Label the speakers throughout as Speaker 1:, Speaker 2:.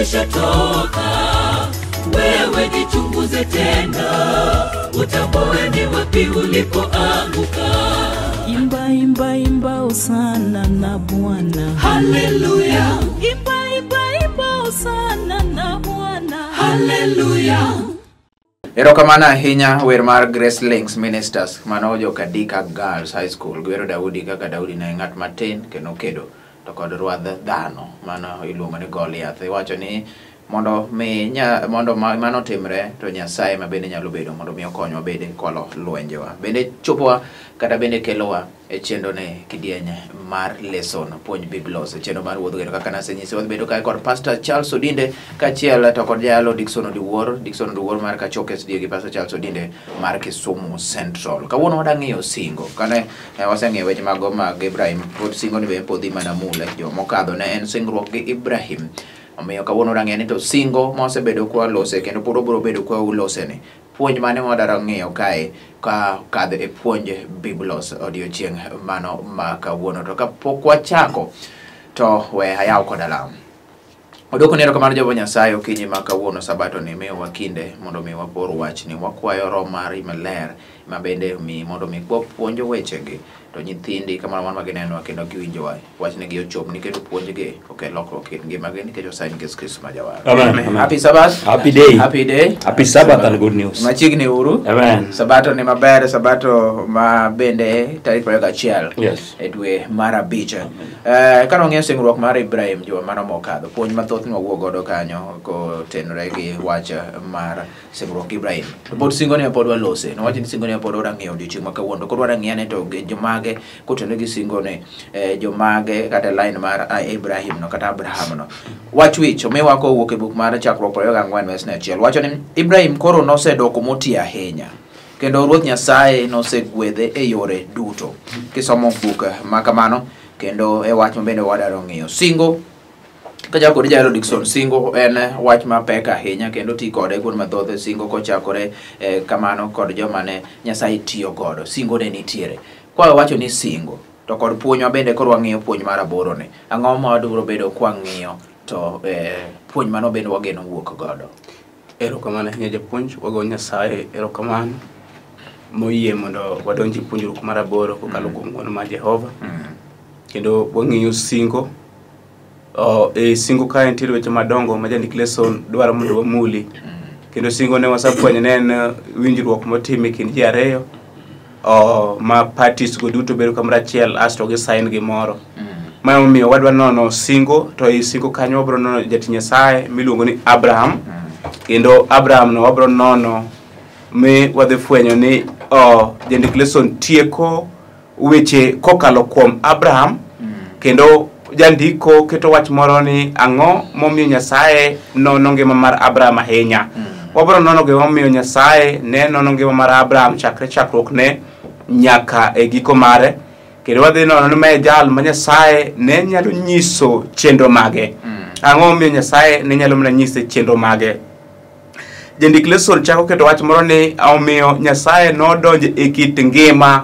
Speaker 1: ulishatoka. Wewe jichunguze tena, utambue ni wapi ulipoanguka.
Speaker 2: Imba, imba, imba usana na Bwana.
Speaker 1: Haleluya.
Speaker 2: Imba, imba, imba usana na Bwana.
Speaker 1: Haleluya.
Speaker 3: Erokamana ahinya wer mar Grace Links Ministers mano joka Dika Girls High School gwero Daudi kaka Daudi na ng'at matin kendo kedo to kod ruadh dhano mano iluongo ni Goliath. Iwacho ni mondo mano timre to Nyasaye ma bende nyalo bedo mondo mi okonywa bende kwalo lwenjewa bende chopowa kata bende kelowa e chendo ne kidieny mar lesson puonj biblos chendo mar wuodh gero kaka nasenyisi wadhi bedo kae kod Pastor Charles Odinde kachiel to kod jalo Dickson Odiwuor mar Kachokes gi Pastor Charles Odinde mar Kisumu Central. Kawuono wadang'iyo singo kane waseng'iyo weche mago mag Ibrahim pod singo ni be podhi mana mule jo mokadho ne en singruok gi Ibrahim. Omiyo kawuono rang'eni to singo mosebedo kwa lose kendo pod obiro bedo kwa ulose ni puonj mane wadaro ng'iyo kae ka kadho e puonj biblos odiochieng' mano ma kawuono. To kapok wachako to we ayaw kod alam. Odoko nero kamano Jehova Nyasaye okinyi ma kawuono sabato ni miyo wakinde mondo mi wapor wach ni wakwayo Roho mari maler ma bende mi mondo mi puonjo wechegi to nyithindi kamano man magineno kendo giwinjo wach ne gi ochop nikech puonjgi okel lokruok e ngimagi nikech osayin Yesu Kristo ma Jawar.
Speaker 4: Amen.
Speaker 3: Happy Sabbath.
Speaker 4: Happy day.
Speaker 3: Happy day.
Speaker 4: Happy Sabbath and good news.
Speaker 3: Machiegni uru.
Speaker 4: Amen.
Speaker 3: Sabato ni maber, sabato ma bende tarik 21
Speaker 4: Yes.
Speaker 3: e dwe mar abich. Kano ng'eyo singruok mar Ibrahim juma mano mokadho puonj mathoth ni wawuo godo kanyo kotenore gi wach mar singruok Ibrahim. Pod singo ne pod walose. No wach ni singo ne pod ora ng'eyo odiochieng' ma kawuono. Kod ora ng'iyane to jomage kotenore gi singo ne jomage kata line mar Ibrahim no kata Abraham no. Wach wich omiwa ko wuok e buk mar chakruok 24 verse 1. Wacho ni Ibrahim koro nosedoko moti ahinya. Kendo Ruoth Nyasaye nosegwedhe e yore duto. Kisomo buk ma kamano kendo e wach mabende wadaro ng'iyo singo kaja kod jalo Dickson. Singo en wach ma pek ahinya kendo ti kode kuon mathoth singo kochakore kamano kod joma ne Nyasaye tiyo godo. Singo ne nitiere. Kwa wacho ni singo to kod puonj bende koro wang'iyo puonj mar aboro ne. Ang'o ma wadwaro bedo kwa ng'iyo to puonj mano bende wageno wuok godo.
Speaker 5: Erokamano ahinya japuonj, wago Nyasaye erokamano moyie mondo wadonji puonjruok mar aboro kokalo kuom ng'wono mar Jehova. Kendo wang'iyo singo. Singo kae nitiere weche madongo ma jandik lesson dwaro mondo wamuli. Kendo singo ne wasafwenyo ne en winjruok motim e kind ji ariyo ma parties go duto bedo kamoro achiel asto gi sign gimoro. Ma omiyo wadwa nono singo to e singo kanyo wabro nono jati Nyasaye miluongo ni Abraham. Kendo Abraham no wabro nono mi wadhi fwenyo ni jandik lesson tieko weche kokalo kuom Abraham. Kendo jandiko keto wach moro ni ang'o momiyo Nyasaye nono ngima mar Abraham ahinya. Wabro nono gima momiyo Nyasaye ne nono ngima mar Abraham chakruok ne nyaka e giko mare. Kendo wadhi nono ni mae jal ma Nyasaye ne nyalo nyiso chenro mage. Ang'o momiyo Nyasaye ne nyalo mana nyise chenro mage. Jandik lesson chako keto wach moro ni omiyo Nyasaye nodonjo e kit ngima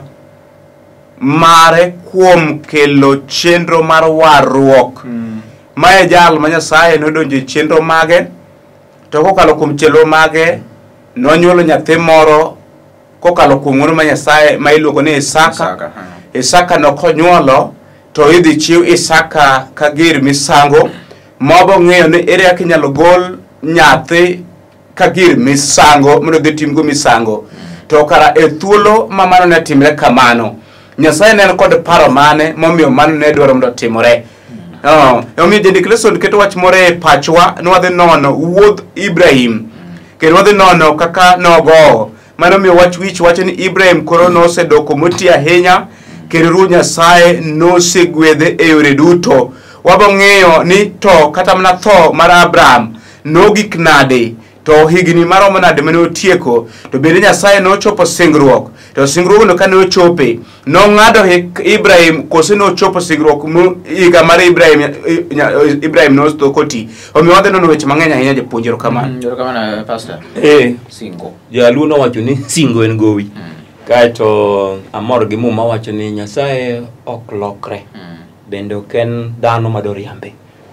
Speaker 5: mare kuom kelo chenro mar warruok. Mae jal ma Nyasaye nodonjo e chenro mage to kokalo kuom chenro mage nonyuolo nyathi moro kokalo kuom ng'wono ma Nyasaye ma iluongo ni Isaka. Isaka no konyuolo to idhi chiw Isaka ka gir misango mobo ng'eyo ni ere kaka inyalo gol nyathi ka gir misango mondo dhi timgo misango. To kara e thuolo ma mano ne timre kamano Nyasaye ne kod paro mane momiyo mano ne dwaro mondo timore. Omiyo jandik lesson keto wach moro e pachwa ni wadhi nono wuodh Ibrahim. Kendo wadhi nono kaka nogo. Mano miyo wach wich wacho ni Ibrahim koro nosedoko moti ahinya kendo Ruoth Nyasaye nosegwedhe e yore duto. Wabo ng'eyo ni to kata mana tho mar Abraham nogik nade to higni maromo nade mane otieko to bende Nyasaye nochopo singruok. To singruok no kane ochope nong'ado Ibrahim kose nochopo singruok higa mar Ibrahim nostokoti. Omiyo wadhi nono weche mang'eny ahinya japuonjero kamano.
Speaker 3: Erokamano Pastor. Singo.
Speaker 4: Jaluo nowacho ni singo en gowi. Kaeto amor gi muma wacho ni Nyasaye ok lokre. Bende ok en dhano madoriambe.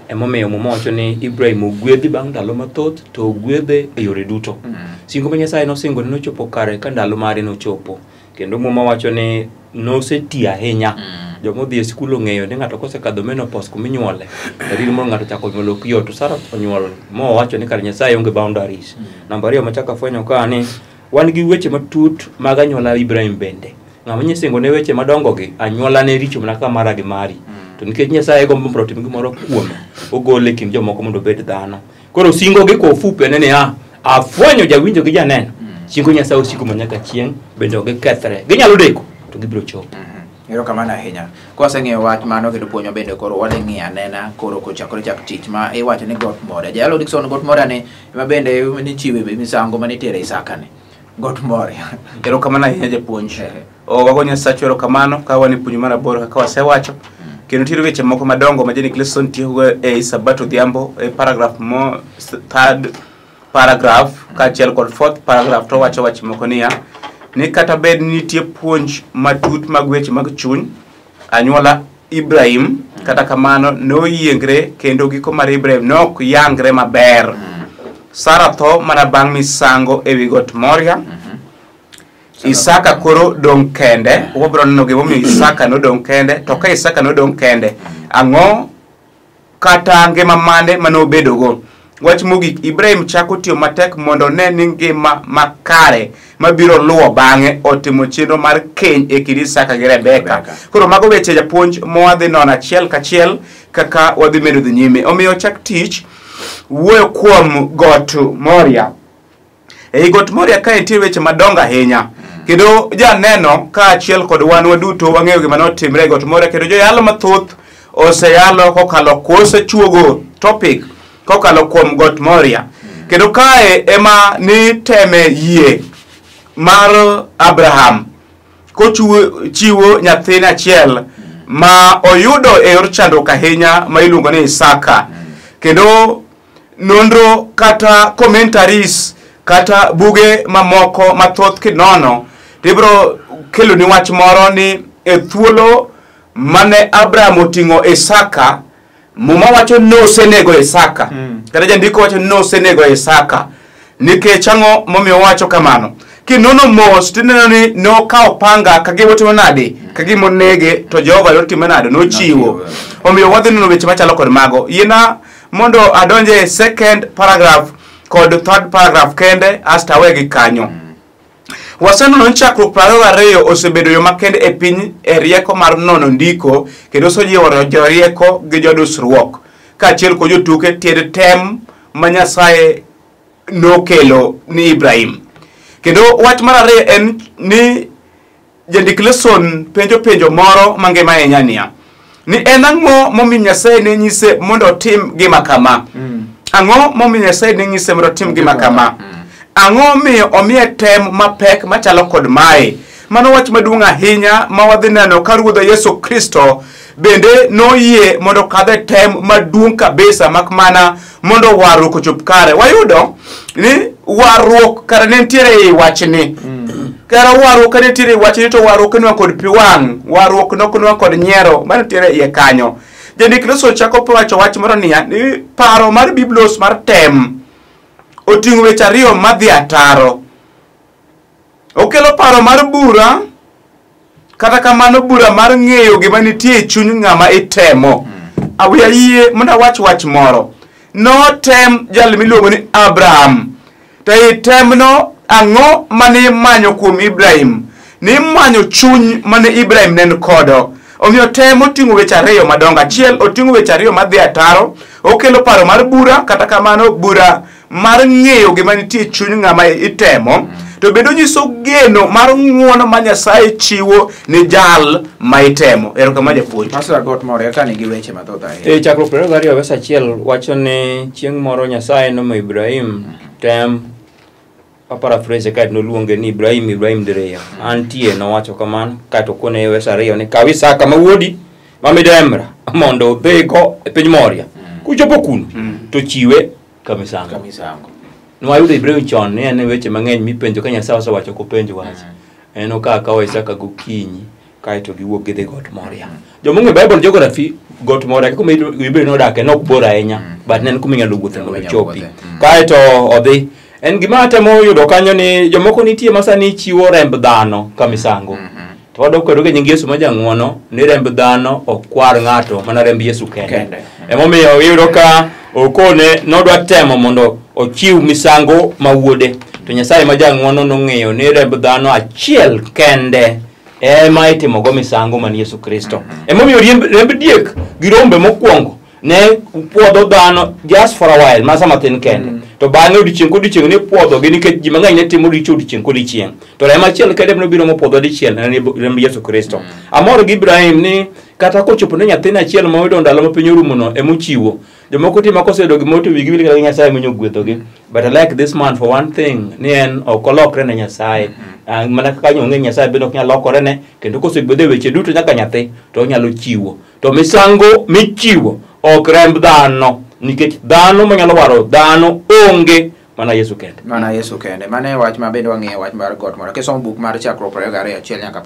Speaker 4: emomiyo Muma wacho ni Ibrahim ogwedhi bang' ndalo mathoth to ogwedhe e yore duto. Singo ma Nyasaye nosingo ni nochopo kare ka ndalo mare nochopo. Kendo Muma wacho ni noseti ahinya. Jomodhi e skul ong'eyo ni ng'ato kosekadho menopause kuminyuole, dalili moro ng'ato chako nyuolo ok yot. To Sarah onyuol mo wacho ni kar Nyasaye onge boundaries. Namba 2 machaka afwenyo ka ni wan gi weche matut mag anyuola Ibrahim bende. Ng'ama nyisingo ne weche madongo gi anyuola ne richo mana ka mara gi mari. To nikech Nyasaye gombo mondo otim gimoro kuome, ogole kind jomoko mondo obed dhano. Koro singo gi ko fupe ne afwenyo jawinjo gi janeno. Singo Nyasaye osiko manyaka chieng' bende ok gikethre. Ginyalo deko to gibiro chopo.
Speaker 3: Erokamano ahinya. Kwaseng'eyo wach mano kendo puonjo bende koro wadhi anena koro kochakore chak tich ma iwacho ni Got Moria. Jalo Dickson Got Moria ni ema bende ni chiwe misango manitere Isaka ni. Got Moria.
Speaker 5: Erokamano ahinya japuonj. Wago Nyasaye erokamano ka wani puonjo mar aboro kaka wasewacho. Kendo nitiere weche moko madongo ma Jenny Clayson tiyogo e Sabato Odhiambo e paragraph mo third paragraph kaachiel kod fourth paragraph to wacho wach moko niya ni kata bed nitie puonj matut mag weche mag chuny anyuola Ibrahim kata kamano noyiengre kendo giko mar Ibrahim nok yangre maber. Sarah tho mana bang' misango ewi Got Moria. Isaka koro dong kende. Wabro neno gimomiyo Isaka nodong kende. To ka Isaka nodong kende, ang'o kata ngima mane manobedogo? Wach mogik, Ibrahim chako tiyo matek mondo ne ni ngima makare mabiro luwo bang'e otimo chenro mar keny e kind Isaka gi Rebeka. Koro mago weche japuonj mowadhi nono achiel kachiel kaka wadhi medo dhi nyime. Omiyo chak tich wuoyo kuom Got Moria. Ei Got Moria ka nitie weche madongo ahinya. Kendo janeno ka achiel kod wan waduto wang'eyo gima notimre e Got Moria, kendo joyalo mathoth oseyalo kokalo kose chuogo topic kokalo kuom Got Moria. Kendo kae ema ni teme yie mar Abraham kochiwo nyathine achiel ma oyudo e yor chandruok ahinya ma iluongo ni Isaka. Kendo nonro kata commentaries kata buge mamoko mathoth kinono tibro kelo ni wach moro ni e thuolo mane Abraham oting'o Isaka, Muma wacho nosenego Isaka. Kata jandiko wacho nosenego Isaka. Nikech ang'o momiyo wacho kamano? Kinono mos tineno ni nokawo panga kagimotimo nade, kagimonege to Jehova notimo nade, nochiwo. Omiyo wadhi neno weche machalo kod mago. Yiena mondo adonje e second paragraph kod third paragraph kende asta wegi kanyo. Wasenono ni chakruok 22 osebedo yo makende e piny e rieko mar nono ndiko kendo osejiwo jorieko gi jodusruok kaachiel kod jotuke tiend tem ma Nyasaye nokelo ni Ibrahim. Kendo wach mar ariyo en ni Jenny Clayson penjo moro mangima ahinya niya ni en ang'o momiyo Nyasaye ne nyise mondo otim gima kama. Ang'o momiyo Nyasaye ne nyise mondo otim gima kama. Ang'o miyo omiye tem mapek machalo kod mae. Mano wach maduong' ahinya ma wadhi neno ka Ruodh Yesu Kristo bende noyie mondo kadhe tem maduong' kabisa mak mana mondo warruok ochop kare. Wayudo ni warruok kara ne nitiere ei wachni. Kara warruok kane nitiere ei wachni to warruok nwa kod pi wang', warruok noknwa kod nyiero mane nitiere iye kanyo. Jenny Clayson chako wacho wach moro niya ni paro mar Biblos mar tem oting'o weche ariyo madhi ataro. Okelo paro mar bura kata kamano bura mar ng'eyo gima nitie e chuny ng'ama itemo. Awiya yie mondo awach wach moro. Notem jal miluongo ni Abraham. To e temno ang'o mane manyo kuom Ibrahim? Ni manyo chuny mane Ibrahim nen kodo. Omiyo tem oting'o weche ariyo madongo. Achiel oting'o weche ariyo madhi ataro. Okelo paro mar bura kata kamano bura mar ng'eyo gima nitie e chuny ng'ama itemo. To bedo nyiso geno mar ng'uono ma Nyasaye chiwo ni jal ma itemo. Erokamano japuonj.
Speaker 3: Pastor Got Moria ka nigi weche mathoth ahinya.
Speaker 4: E chakruok 22 verse 1 wacho ni chieng' moro Nyasaye nomiyo Ibrahim tem, paraphrase ka noluonge ni Ibrahim direya. Antie nowacho kamano kato kone verse 2 ni kaw Isaka ma wuodi ma midemra mondo odhigo e piny Moria. Kuchopo kuno to chiwe kamisango. Nwayudo Ibrahim chon ne en weche mang'eny mipenjo ka Nyasaye osewacho kopenjo wach. En ka kawo Isaka gokinyi kaito giwuok gidhi Got Moria. Jomong'e Bible geography got moro kuma ibiro nodake nok bor ahinya but nen kuma inyalo wuothe mondo chopi
Speaker 3: wuothe.
Speaker 4: kaeto odhi en gima temo yudo kanyo ni jomoko nitie masani chiwo remb dhano ka misango to wadok kwedo nying Yesu ma jang'wono ni remb dhano ok kwar ng'ato mana remb Yesu kende emomiyo iyudo ka okone nodwa temo mondo ochiw misango ma wuode to Nyasaye ma jang'wono nong'eyo ni remb dhano achiel kende ema itimogo misango man Yesu Kristo. Emomiyo remb diek gi rombe mokwongo ne puodho dhano just for a while masa matin kende to bang'e odiochieng' ne puodhogi nikech ji mang'eny ne timo richo odiochieng' to rem achiel kende nobiro mopuodho dichiel ne remb Yesu Kristo. Amor gi Ibrahim ni kata kochopo ne nyathine achiel ma oyudo ndalo ma piny orumono emochiwo. Jomoko timo kosedo gimoro to wigi wil kaka Nyasaye monyo gwedhogi. But I like this man for one thing ni en ok olokre ne Nyasaye. Mana kaka ong'e Nyasaye bende ok nyal lokore ne kendo kosebede weche duto nyaka nyathi to onyalo chiwo. To misango michiwo ok remb dhano nikech dhano manyalo waro dhano onge mana Yesu kende.
Speaker 3: Mana Yesu kende. Mane wach ma bende wang'eyo wach mar got moro. Kisomo buk mar chakruok 22 nyaka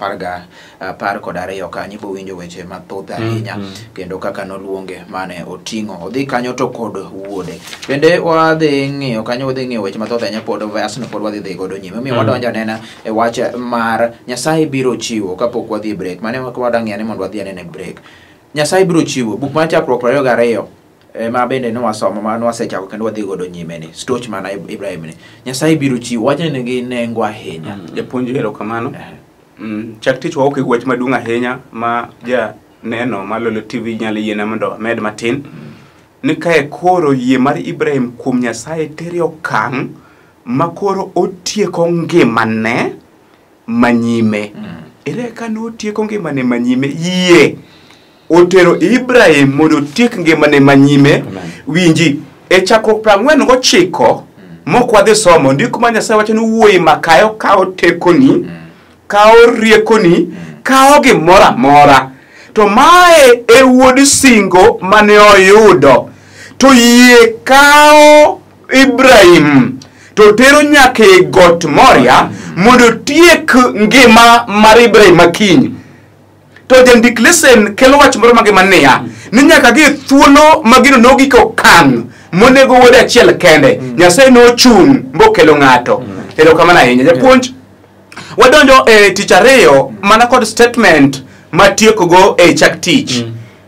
Speaker 3: 12 kanyo ibo winjo weche mathoth ahinya kendo kaka noluonge mane oting'o. Odhi kanyo to kod wuode. Bende wadhi ng'iyo kanyo wadhi ng'iyo weche mathoth ahinya pod verse no pod wadhi dhi godo nyime. Omiyo wadonjo anena e wach mar Nyasaye biro chiwo kapok wadhi break. Mane wadang'e ni mondo wadhi anena break. Nyasaye biro chiwo. Buk mar chakruok 22 ma bende nwasomo ma nwasechako kendo wadhi godo nyime ni stoch mana Ibrahim ni Nyasaye biro chiwo wachne nigi nengo ahinya
Speaker 5: japuonj erokamano chak tich waok e wach maduong' ahinya ma ja neno malolo TV nyalo yiena mondo med matin ni kae koro yie mar Ibrahim kuom Nyasaye tere okang' ma koro otieko ngimane manyime ere ka no otieko ngimane manyime yie otero Ibrahim mondo tiek ngimane manyime winji e chakruok 49 mokwadhi somo ndiko ma Nyasaye wacho ni wuoyi makayo kao tekoni kao riekoni kao gimoro amora to mae e wuod singo mane oyudo to yie kao Ibrahim to tero nyaka e got Moria mondo tiek ngima mar Ibrahim makiny to jandik lesen kelo wach moro mangimania ni nyaka gi thuolo magino nogiko kang' monego wuode achiel kende Nyasaye nochung' mbokelo ng'ato erokamano ahinya japuonj wadonjo e tich ariyo mana kod statement matiekogo e chak tich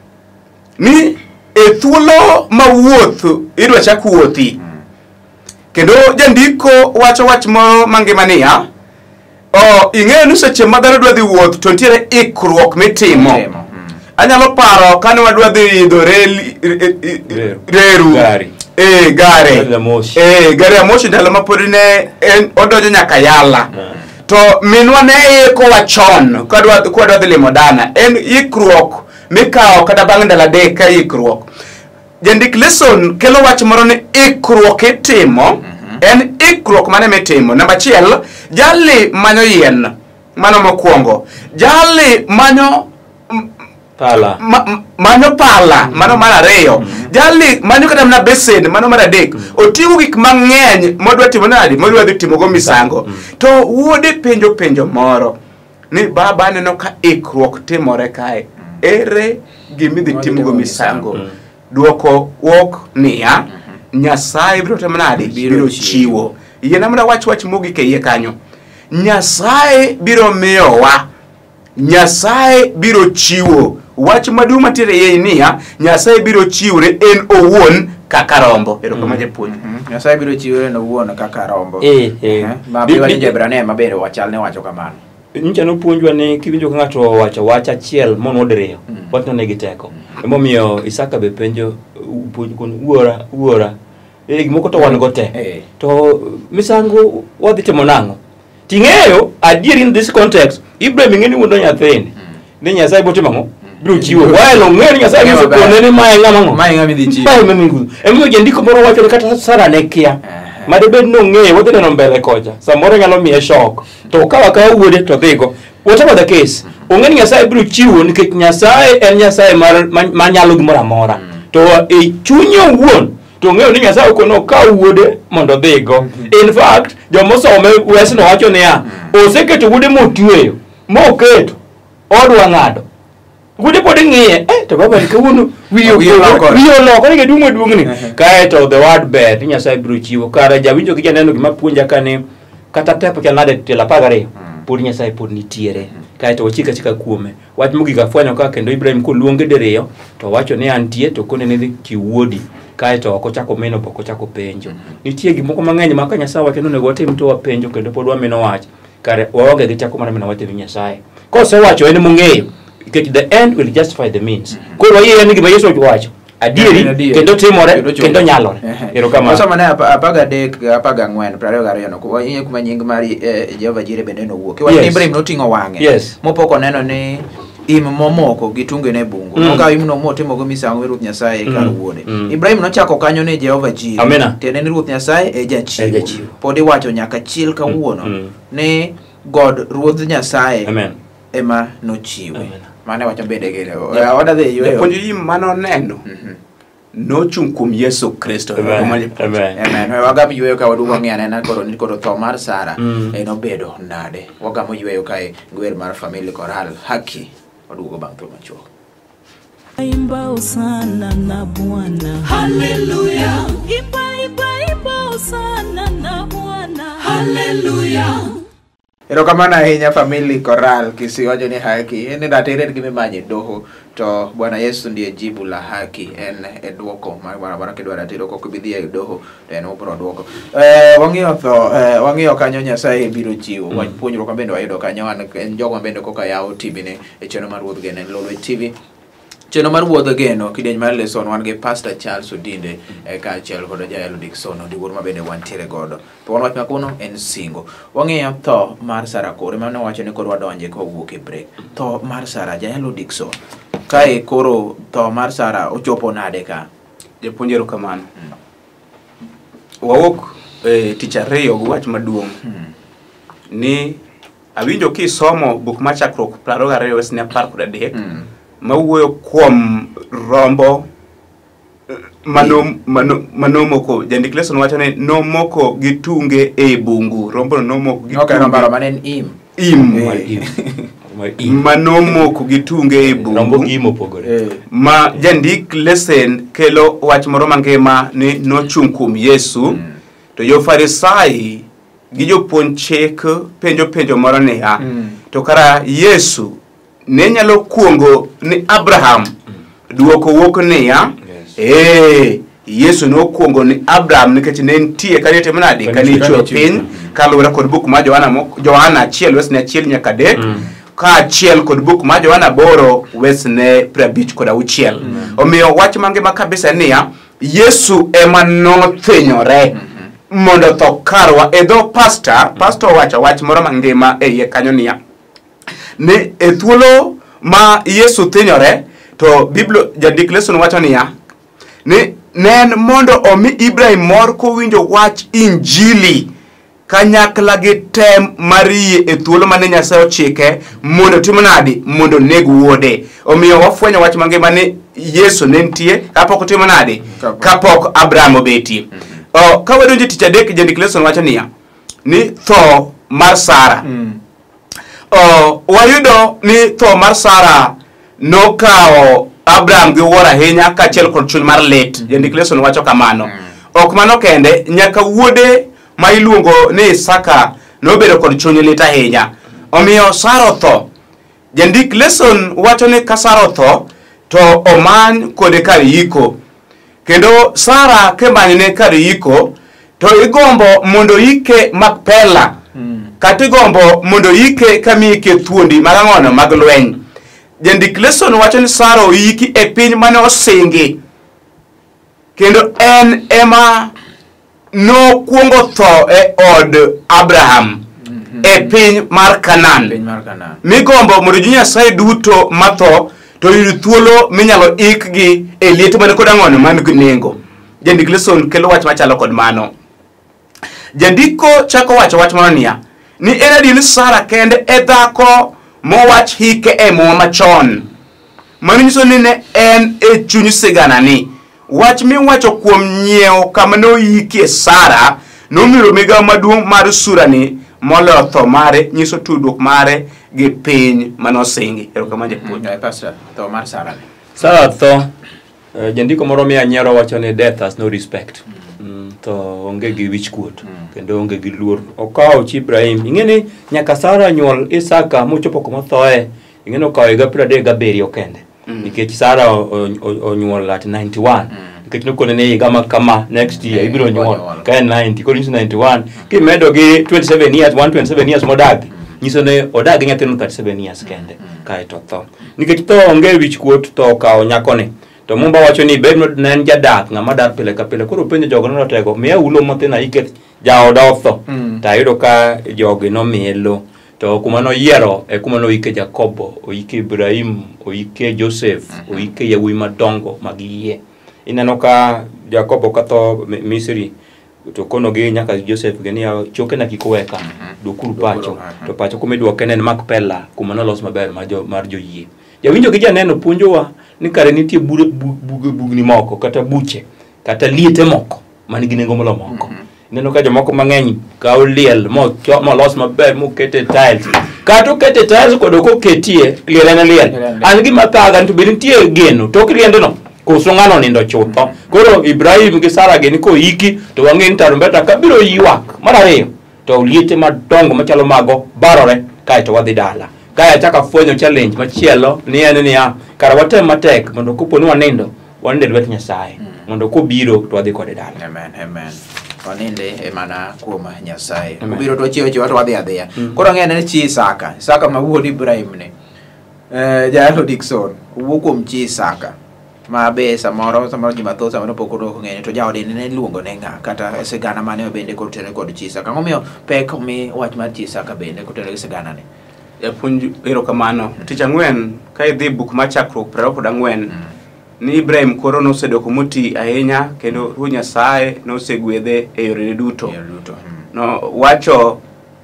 Speaker 5: ni e thuolo ma wuoth idwa chak wuothi kendo jandiko wacho wach moro mangimania ing'eyo ni seche ma dhano dwa dhi wuoth to nitiere ikruok mitimo anyalo paro kane wadwa dhi idho reru gari ya moshi ndalo ma pod ne odonjo nyaka Yala to minwa ne iko wachon kwadwa dhi limo dana en ikruok mikawo kata bang' ndalo adek ka ikruok jandik lesson kelo wach moro ni ikruok itimo en ikruok mane mitimo namba 1 jali manyo yien mano mokwongo jali manyo
Speaker 4: pala
Speaker 5: manyo pala mano mar ariyo jali manyo kata na besen mano mar adek otiwo gik mang'eny modwa timo nadi modwa dhi timo go misango to wuode penjo moro ni baba neno ka ikruok timore kae ere gimidhi timo go misango duoko wok niya Nyasaye biro timo nadi biro chiwo yiena mna wach mogik e iye kanyo Nyasaye biro miyowa Nyasaye biro chiwo wach maduong' matiere yie niya Nyasaye biro chiwre en owuon kaka rombo erokamano japuonj
Speaker 3: Nyasaye biro chiwre en owuon kaka rombo ma biwa ni Jebrania mabere wachal ne wacho kamano
Speaker 4: nyicha nopuonjwa ni kiwinjo ka ng'ato wacho wach achiel monodriyo watno negi teko emomiyo Isaka be penjo wuora gimoko to wan go te to misango wadhi timo nang'o ting'eyo adier in this context Ibrahim ng'eni wuondo nyathini ni Nyasaye botimo ang'o biro chiwo while ong'eni Nyasaye nyiso kone ni mae ng'ama
Speaker 3: midhi chiwo
Speaker 4: emomiyo jandiko moro wacho ni kata Sara ne kia madebed nong'eyo wadhi neno mbele kocha samoro nyalo miye shock to kawa wuode to dhigo whatever the case ong'eni Nyasaye biro chiwo nikech Nyasaye en Nyasaye manyalo gimoro amora to e chunye owuon to ng'eyo ni Nyasaye okono ka wuode mondo dhigo in fact jomosome wesno wacho niya oseketo wuode motweyo moketo odwa ng'ado Gude pod ng'iye, to baba ni kawuono wiyo
Speaker 3: olokore.
Speaker 4: olokore ke duong' ni. Kae to the word ber ti Nyasaye biro chiwo. Kara jawinjo gi janeno gima puonja kane kata tepo chal nade tiel 12 pod Nyasaye pod nitiere. Kae to wachika chika kuome. Wach mogik afwenyo ka kendo Ibrahim koluonge diriyo to wacho ni antie to kone ni kiwuodi. Kae to ok ochako meno pok ochako penjo. Nitie gimoko mang'eny ma ka Nyasaye wacho ni onego watim to wapenjo kendo pod wameno wach. Kare waonge gi chako mar meno wach ni Nyasaye. Kosewacho en mong'eyo. Because the end will justify the means. Koro yeye ni gima Yesu owacho. Adieri kendo timore kendo nyalore. Erokamano.
Speaker 3: Osoma ne 13 14 22 no ko yie kuma nying mari Jehova Jire bende no wuok. Wach Ibrahim noting'o wang'e. Mopoko neno ni im momoko gi tunge ne bungu. Noka im no motimo go misango Ruoth Nyasaye kar wuode. Ibrahim nochako kanyo ne Jehova Jire. Tiende ni Ruoth Nyasaye e jachiwo. Pod iwacho nyaka chiel kawuono ni God Ruoth Nyasaye.
Speaker 4: Amen.
Speaker 3: Ema nochiwe. Mane wacho bende gele. Oda dhi yweyo.
Speaker 5: Puonjo ji mano neno. Nochung' kuom Yesu Kristo.
Speaker 3: Amen. Wagam yweyo ka wadugo ng'ane na koro tho mar Sara enobedo nade. Wagamo yweyo kae gwer mar family choral haki wadugo bang' thum machuok.
Speaker 2: Imba usana na Bwana.
Speaker 1: Hallelujah.
Speaker 2: Imba usana na Bwana.
Speaker 1: Hallelujah.
Speaker 3: Erokamano ahinya family choral kisiwacho ni haki en ratire gi mimanye doho to Bwana Yesu ndiye jibu la haki en eduoko mar kidwa ratiro kok bidhi e doho to en obro duoko. Wang'iyo kanyo Nyasaye biro chiwo wach puonjruok bende wayudo kanyo en jogo bende koka yawo TV ne e cheno mar Ruoth Geno Lolwe TV. Cheno mar Wuodh Geno kidieny mar lesson wan gi Pastor Charles Odinde ka achiel kod Jael Dickson odiwuor mabende wantiere godo. To wan wach makuno en singo. Wang'iyo tho mar Sara Kore mane wacho ni koro wadonje kowuok e break. Tho mar Sara Jael Dickson. Kae koro tho mar Sara ochopo nade ka?
Speaker 5: Japuonjero kamano. Wawuok tich ariyo gi wach maduong'. Ni awinjo kisomo buk mar chakruok 22 wesne 13. Mawuoyo kuom rombo manomoko jandik lesson wacho ni nomoko gi tunge e bungu. Rombo nomoko gi tunge.
Speaker 3: Rombo manen im.
Speaker 5: Manomoko gi tunge e bungu.
Speaker 4: Rombo gi mopogore.
Speaker 5: Ma jandik lesson kelo wach moro mangima ni nochung' kuom Yesu. To jo Farisai gi jopuonj chik penjo moro niya. To kara Yesu ne nyalo kuongo ni Abraham duoko wuok niya Yesu no kuongo ni Abraham nikech ne nitie kanite manade kanicho piny kaluwore kod buk ma Johana 1 wesne 1 nyaka 3 ka achiel kod buk ma Johana 8 wesne 56. Omiyo wach mangima kabisa niya Yesu ema nothinyore mondo tho karwa edho pastor wacho wach moro mangima e kanyo niya ne ethuolo ma Yesu thinyore to Biblia jandik lesson wacho niya ni nen mondo omi Ibrahim mor kowinjo wach injili kanyakla gi tem mar yie e thuolo mane Nyasaye ochike mondo tim nade mondo neg wuode. Omiyo wafwenyo wach mangima ni Yesu ne nitie kapok tim nade kapok Abraham obetie. Ka wadonjo tich adek jandik lesson wacho niya ni tho mar Sara. Wayudo ni tho mar Sara nokao Abraham gi wuora ahinya kachiel kod chuny mar lit. Jandik lesson wacho kamano. Ok mano kende nyaka wuode ma iluongo ni Isaka nobedo kod chuny lit ahinya. Omiyo Sara tho. Jandik lesson wacho ni ka Sara tho to omany kode kar yiko. Kendo Sara kemanyne kar yiko to igombo mondo yike Makpela. Katigombo mondo yike kamike thuondi marang'ono mag lweny. Jandik lesson wacho ni Sara oyiki e piny mane osingi. Kendo en ema no kuongo tho e od Abraham e piny mar Kanaan. Migombo mondo ji Nyasaye duto matho to yud thuolo minyalo ikgi e liet mane kod ang'ono man gi nengo. Jandik lesson kelo wach machalo kod mano. Jandiko chako wacho wach mano niya ni en adier ni Sara kende e dhako mowach hike e muma machon. Mano nyiso ni ne en e chuny sigana ni. Wach miwacho kuom nyiewo kama noyikie Sara nomiro migawo maduong' mar surani moloyo tho mare nyiso tudruok mare gi piny manosingi. Erokamano japuonj.
Speaker 3: Pastor, tho mar Sara ni.
Speaker 4: Sara tho, jandiko moro miya nyiero wacho ni death has no respect. To onge gi wich kuot kendo onge gi luor. Okawo chi Ibrahim. Ing'eni nyaka Sara nyuol Isaka mochopo kuma thoe. Ing'eni okawo higa 37 kende. Nikech Sara onyuol at 91. Nikech nokone ni higa ma kama next year ibiro nyuol ka en 90 koro 91 kimedo gi 27 years 127 years modag nyiso ne odag nyathino 37 years kende kae to tho. Nikech tho onge wich kuot to okawo nyakoni. To Mumba wacho ni bed ne en jadak ng'ama dar pile ka pile koro penjo jogo notego miya ulo matin aike jaoda otho. Tayudo ka jogi nomiye lo. To kuma noyiero e kuma noike Jakobo, oike Ibrahim, oike Joseph, oike yawuowi madongo mag yie. Ineno ka Jakobo katho Misri to kono gi nyaka Joseph genia choke na kikuweka dukuru pacho to pacho kuma iduoke ne Makpela kuma nolos maber mar joyie. Jawinjo gi janeno puonjowa ni kare nitie bugni moko kata buche kata liete moko manigi nengo molo moko. Neno ka jomoko mang'eny kawo liel molos maber mokete tiles. Kata okete tiles kod ok oketie liel en liel. An gima thaga to be nitie geno tok liendno koso ng'ano nindo chutho. Koro Ibrahim gi Sara geni koiki to wang'e ni tarumbeta kabiro ywak. Mar ariyo to liete madongo machalo mago barore kae to wadhi dala. Kae achaka fwenyo challenge machielo ni en niya kara watem matek mondo koponi wanindo lwet Nyasaye mondo kobiro to wadhi kode dala.
Speaker 3: Amen. Oninde emana kuom Nyasaye. Obiro to chiwo to wadhi adhiya. Koro ng'ene ni chi Isaka ma wuod Ibrahim ne. Jalo Dickson wuok kuom chi Isaka. Ma be samoro ji mathoth samoro pok odok ng'eny to jaode ne luongo ne ng'a kata sigana mane bende kotere kod chi Isaka. Ng'omiyo pek mi wach mar chi Isaka bende kotere gi sigana ne.
Speaker 5: Japuonj erokamano. Tich ang'wen ka idhi buk mar chakruok 24 ni Ibrahim koro nosedoko moti ahinya kendo Ruoth Nyasaye nosegwedhe e yore duto. No wacho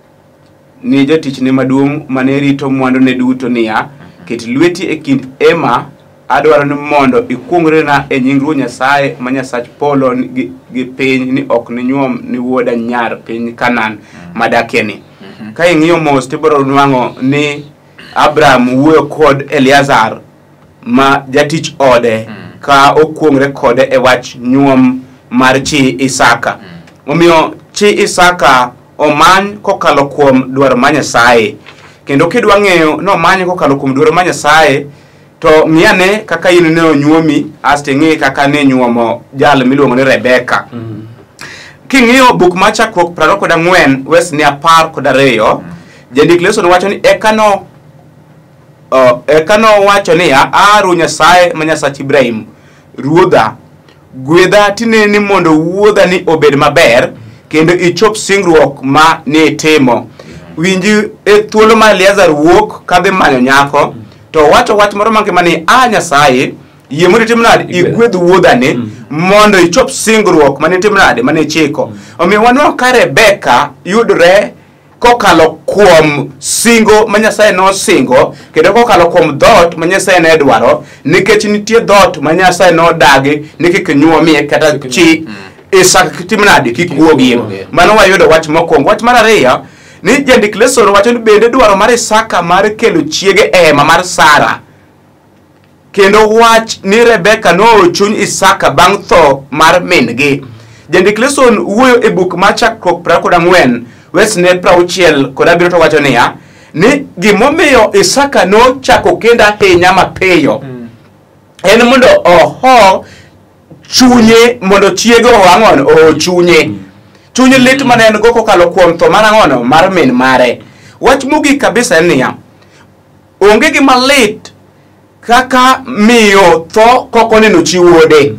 Speaker 5: ni jatichne maduong' mane rito mwandu ne duto niya ket lweti e kind ema adwaro ni mondo ikwongrena e nying Ruoth Nyasaye ma Nyasach polo gi piny ni ok ni nyuom ni wuoda nyar piny Kanan madakeni. Ka ing'iyo mos tibiro nwang'o ni Abraham wuoyo kod Eliazar ma jatich ode ka okwongre kode e wach nyuom mar chi Isaka. Omiyo chi Isaka omany kokalo kuom dwaro ma Nyasaye. Kendo kidwa ng'eyo nomany kokalo kuom dwaro ma Nyasaye to ng'iyane kaka in ne onyuomi aste ng'e kaka ne nyuomo jal miluongo ni Rebeka. King'iyo buk mar chakruok 24 wes ni 12 jandik leson wacho ni ekano wacho ni Ruoth Nyasaye ma Nyasach Ibrahim ruodha gwedha tineni mondo wuodha ni obed maber kendo ichop singruok ma ni timo. Winji e thuolo ma Eliazar wuok kadhi manyo nyako to wacho wach moro mangima ni Nyasaye yie mondo timnade igwedh wuodhani mondo ichop singruok mane timnade mane chiko. Omiyo wanwa ka Rebeka yudre kokalo kuom singo ma Nyasaye no singo kendo kokalo kuom dot ma Nyasaye ne dwaro nikech nitie dot ma Nyasaye no dagi nikech nyuomie kata chi Isaka timnade kikuogie. Mano wayudo wach mokwongo. Wach mar ariyo ni jandik leson wacho ni bende dwaro mar Isaka mar kelo chiege e hema mar Sara. Kendo wach ni Rebeka no chuny Isaka bang' tho mar min-gi. Jandik leson wuoyo e buk mar chakruok 24 wesne 67 to wacho niya ni gimomiyo Isaka no chako kenda ahinya mapiyo en mondo oho chunye mondo chiege owang'on chunye lit maneno go kokalo kuom tho mar ang'ono mar min mare. Wach mogik kabisa en niya onge gima lit kaka miyo tho kokoneno chi wuode.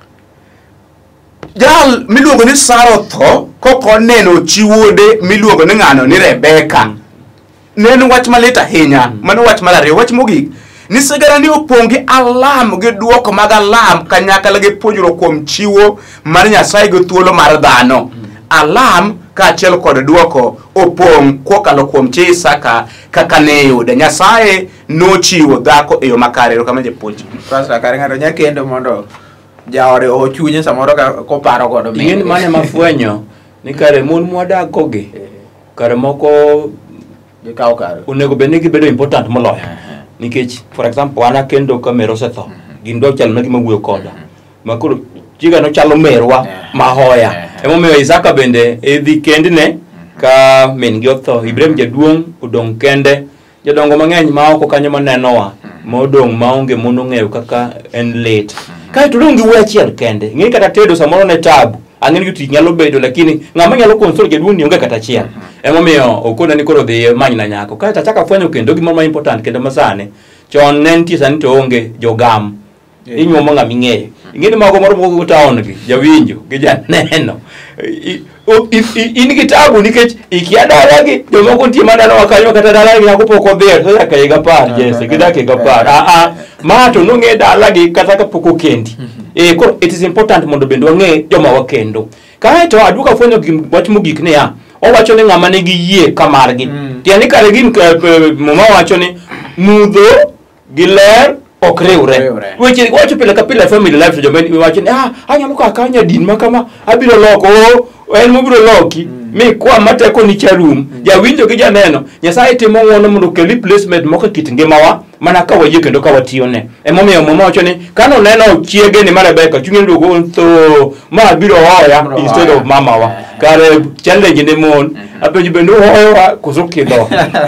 Speaker 5: Jal miluongo ni Sara tho kokoneno chi wuode miluongo ni ng'ano ni Rebeka. Neno wach malit ahinya. Mano wach mar ariyo. Wach mogik ni sigara ni opongi alam gi duoko mag alam kanyakla gi puonjruok kuom chiwo mar Nyasaye gi thuolo mar dhano. Alam kaachiel kod duoko opong' kokalo kuom chi Isaka kaka ne yude. Nyasaye nochiwo dhako e yo makare. Erokamano japuonj.
Speaker 3: Pastor kare ng'ato nyakendo mondo jaode ochunye samoro koparo godo
Speaker 4: mane mafwenyo ni kare mon mwadak kogi kare moko
Speaker 3: gikaw kare
Speaker 4: onego bed ni gibedo important moloyo nikech for example ana kendo ka mero setho gin do chal na gima wuoyo koda makoro jiga no chalo merwa mahoya emomiyo Isaka bende edhi kendne ka min gi otho Ibrahim jaduong odong kende jodongo mang'eny ma oko kanyo manenowa modong maonge mono ng'eyo kaka en late kae to dong gi wuoyo achiel kende ng'e kata tedo samoro ne tabu ang'eni yuti nyalo bedo lakini ng'ama nyalo console jaduong ni onge kata achiel emomiyo okona ni koro dhi manyna nyako kae tachaka fwenyo kendo gimoro ma important kendo masane chon ne nitie sani to onge jogam inyuomo ng'ama ing'eyo ing'eni mago moro moko taon gi jawinjo gi janeno in gi tabu nikech ikia dala gi jomoko nitie maneno kanyo kata dala gi nyako pok odhier to nyaka higa 10 Jesse gidak higa 10 ma to nong'e dala gi kata kapok okendi koro it is important mondo bende wang'e joma wakendo kae to aduka fwenyo wach mogik ni ya owacho ni ng'ama nigi yie kamargi tiani kare gin mama wacho ni mudho gi ler ok riwre weche wacho pile ka pile family life to jomeni wacho ni anyalo kanya din makama abiro loko en mobiro loki mi kwa mateko ni charum jawinjo gi janeno Nyasaye timo ng'wono mondo keli placement moko kit ngimawa mana ka wayie kendo ka watiyo ne emomiyo mama wacho ni kano neno chiege ni Rebecca chunye ndugo to ma biro hoya instead of mama wa kare challenge ne mon apenjo bendo hoya kusukidho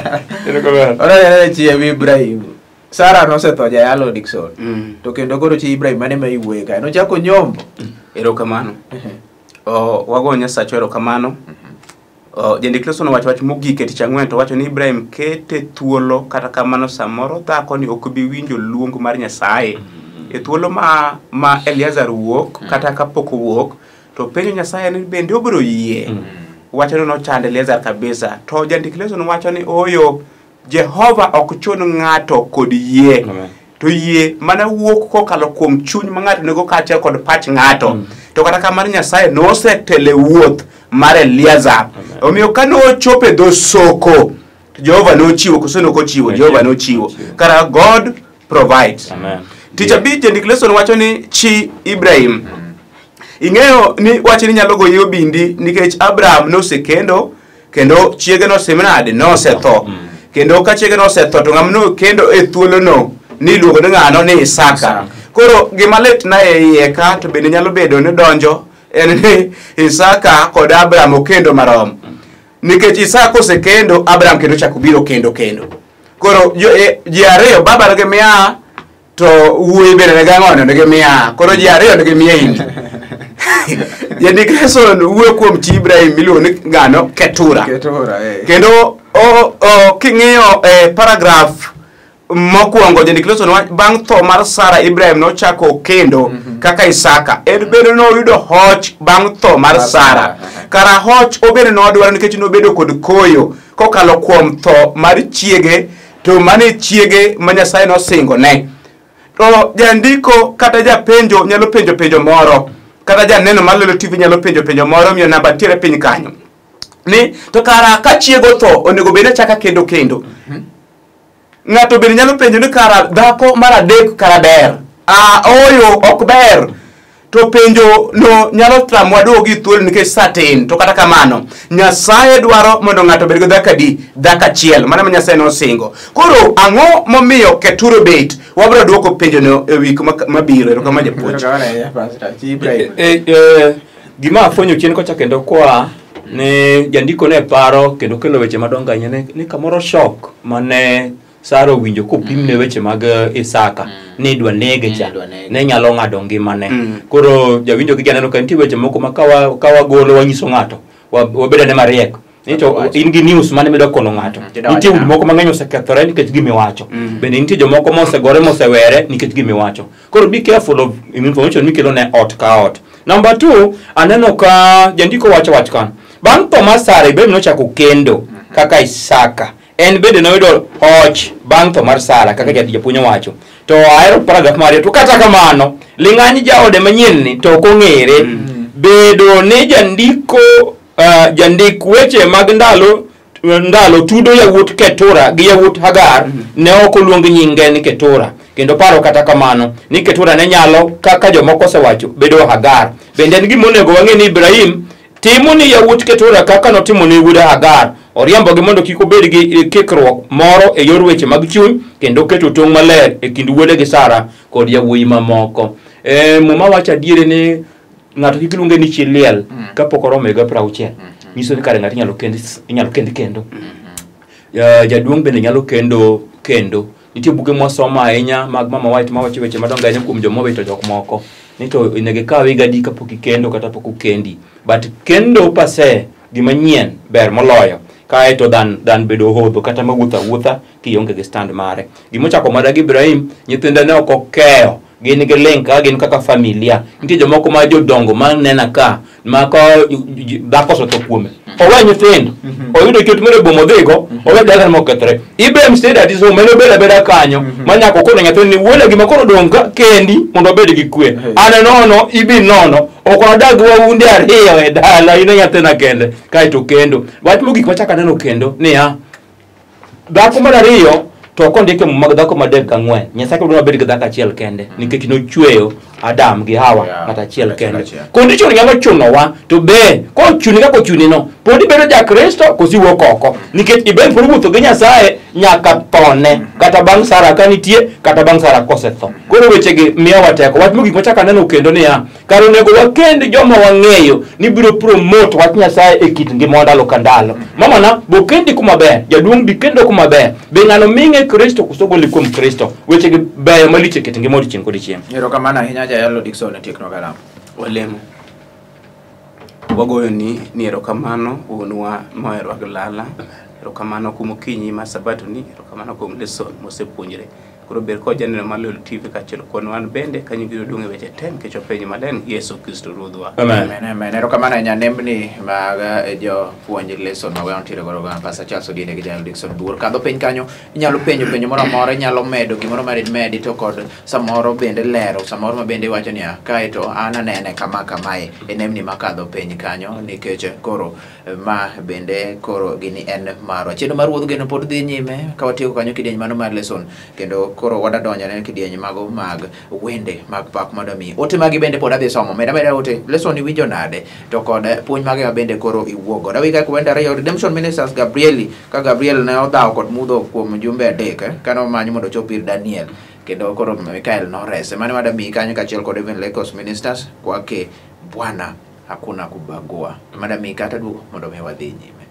Speaker 3: ora chiege Ibrahim Sara no setho jayalo Dickson to kendo koro chi Ibrahim mane ma iwuoye kae no chako nyombo
Speaker 5: erokamano wago Nyasaye erokamano Jandik Leso wacho wach mogik e tich ang'wen to wacho ni Ibrahim kete thuolo kata kamano samoro dhako ni ok bi winjo luong mar Nyasaye e thuolo ma Eliezer wuok kata kapok wuok to penjo Nyasaye ni bende obiro yie wacho no chande Eliezer kabisa to Jandik Leso wacho ni oyo Jehova ok chun ng'ato kod yie to yie mana wuok kokalo kuom chuny ma ng'ato nego kaachiel kod pach ng'ato to kata kamano Nyasaye nosetele wuoth mar Eliezer omiyo kano chope do soko Jehova no chiwo kuseno ko chiwo Jehova no chiwo kara God provides Teacher B Jandik Leso wacho ni chi Ibrahim ing'eyo ni wacho ni nyalo goyo bindi nikech Abraham no sekendo kendo chiege no seminade no setho kendo ka chiege no setho to ng'amno kendo e thuolo no ni luongo ni ng'ano ni Isaka koro gima let na e ka to bende nyalo bedo ni donjo en ni Isaka kod Abraham okendo marom nikech Isaka osekendo Abraham kendo chako biro kendo koro ji ariyo baba ne miya to wuoyi bende ne gang'ono ne miya koro ji ariyo ne miya indi Jandik Leso wuoyo kuom chi Ibrahim miluongo ni ng'ano Ketura kendo king'iyo paragraph mokwongo Jandik Leso bang' tho mar Sara Ibrahim nochako kendo kaka Isaka en bende noyudo hoch bang' tho mar Sara kara hoch obende nodwaro nikech nobedo kod koyo kokalo kuom tho mar chiege to mane chiege ma Nyasaye nosingo ne to jandiko kata japenjo nyalo penjo moro kata janeno malolo TV nyalo penjo moro miyo namba tiere piny kanyo ni to kara ka chiego tho onego bende chaka kendo ng'ato bende nyalo penjo ni kara dhako mar adek kara ber oyo ok ber to penjo no nyalo tramwa duogi thuolo nikech satin to kata kamano Nyasaye dwaro mondo ng'ato bed go dhako achiel mana ma Nyasaye nosingo koro ang'o momiyo Ketura bet wabro duoko penjo no e wik mabiro erokamano japuonj
Speaker 4: gima afwenyo chien kocha kendo kwa ne jandiko ne paro kendo kelo weche madongo ahinya ni kamoro shock mane Sara winjo kopimne weche mag Isaka ni dwa nege cha ne nyalo ng'ado ngimane koro jawinjo gi janeno kantie weche moko ma kawa golo wanyiso ng'ato wabeda ne mariek nito in gi news mane medo kono ng'ato nitie udi moko mang'eny osekethore nikech gimiwacho bende nitie jomoko mosegore mosewere nikech gimiwacho koro be careful of information mikelo ne ot ka ot. Number 2 aneno ka jandiko wacho wach kan bang' tho mar Sara Ibrahim nochako kendo kaka Isaka en bende noyudo hoch bang' tho mar Sara kaka japuonj wacho to ahero paragraph mare to kata kamano ling'any jaode manyien ni to ok ong'ere bedo ni jandik weche mag ndalo tudo yawuot Ketura gi yawuot Hagar ne ok oluong nyinge ni Ketura kendo paro kata kamano ni Ketura ne nyalo kaka jomoko osewacho bedo Hagar bende en gima onego wang'e ni Ibrahim timo ni yawuot Ketura kaka notimo ni wuode Hagar. Oriembogi mondo kik obed gi kikruok moro e yor weche mag chuny kendo keto tong' maler e kind wuode gi Sara kod yawuoyi mamoko. Muma wacho adiere ni ng'ato kik luonge ni chiliel kapok oromo higa 60. Nyiso ni kare ng'ato inyalo kendo. Jaduong' bende nyalo kendo. Nitie buge mwasomo ahinya mag Mama White mawacho weche madongo ahinya kuom joma obet jok moko. Ni to inege kawe gadi kapok ikendo kata pok ukendi. But kendo pase gima nyien ber moloyo. Kae to dan bedo hodho kata mawuotha kionge gi stand mare. Gimo chako madagi Ibrahim, nyithinde ne okokeyo. Gin gi link ka gin kaka familia. Nitie jomoko ma jodongo ma nena ka ma ko dhako soto kuome. Owe nyithindo. Oyudo kiot mere bomo dhigo, owe dalan mokethre. Ibrahim stayed at his home, meno beda kanyo. Manyako kono nyathini ni wuole gima koro donga kendi mondo obed gi kwe. Ane nono ibi nono. Okono dag waunde ariyo e dala ine nyathina kende. Kae to kendo. Wach mogik machaka neno kendo ni dhako mar ariyo to kondike mag dhako madek ka ng'wen. Nyasaye kodwa bed gi dhako achiel kende nikech nochweyo Adam gi Hawa ng'at achiel kende. Condition nyalo chunowa to be ko chuni ka ko chuni no podi bedo ja Kristo kosi wuok oko nikech iben pur wuotho gi Nyasaye nyaka pone kata bang' Sara ka nitie kata bang' Sara kosetho. Koro weche gi miyowa teko. Wach mogik machaka neno kendo ni kar onego wakend joma wang'eyo ni biro promote wach Nyasaye e kit ngima ndalo ka ndalo. Mama na bokendi kuma ber, jaduong' bi kendo kuma ber. Be ng'ano minge Kristo kusogoli kuom Kristo. Weche gi beyo maliche kit ngima odiochieng' kodiochieng'.
Speaker 3: Erokamano ahinya Jayalo Dickson Tekno Galam.
Speaker 5: Olemo. Wagoyo ni erokamano unwa moherwa gi lala. Erokamano kuom okinyi ma sabato ni, erokamano kuom lesson mosepuonjre. Koro ber ko janeno Malol TV kaachiel kod wan bende kanyo biro dong' e weche tem kecho penj maler Yesu Kristo Ruodhwa.
Speaker 3: Amen. Erokamano ahinya nembni mag jopuonj lesson ma wantiere godo ga Pastor Charles Odiende gi Jayalo Dickson Buor. Kadho piny kanyo inyalo penjo moro amora, inyalo medo gimoro mar medi to kod samoro bende lero, samoro ma bende iwacho niya kae to an anene kamae e nembni makadho piny kanyo nikech koro ma bende koro gini en marwa. Chenro mar wuodh geno pod dhi nyime ka watieko kanyo kidieny mano mar lesson kendo koro wadadonjone kidieny mago mag wende mag pak madami. Ote magi bende pod adhi somo. Meda ote lesson iwinjo nade to kod puonj mage bende koro iwuogo. Dawi ka wenda ariyo Redemption Ministers Gabriel ka Gabriel ne odhawo kod mudho kuom jumbe adek kano manyo mondo chop ir Daniel kendo koro Mikael Norese mane madami kanyo kachiel kod Even Lakers Ministers kwake Bwana hakuna kubagua. Madami kata duogo mondo mewadhi nyime.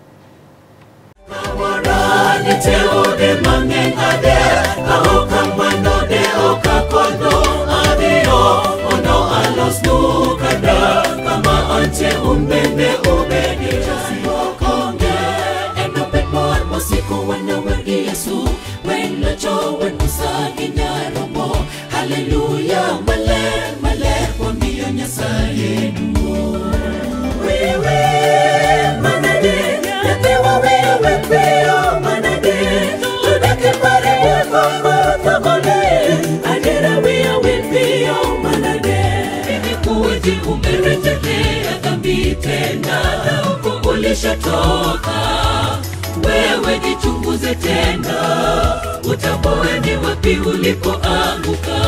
Speaker 1: Ni teo de mangengade kahoka mano de okakono adio ono alos nukada kama ante umbende ubedi jasiyokonge eno pekmor mosiku wanawagi Yesu wena cho wenusagi nyaromo haleluya male kwa miyo Nyasaye duo wewe manade yatewa wewe peo manade tudake pare wefama tagole adera wea wepeo manade kuwaji umerejelea dhambi tena na uko ulishatoka wewe jichunguze tena utambue ni wapi ulipoanguka.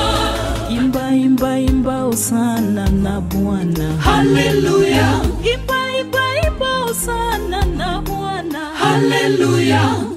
Speaker 2: Imba usana na Bwana.
Speaker 1: Haleluya.
Speaker 2: Imba usana na Bwana.
Speaker 1: Haleluya.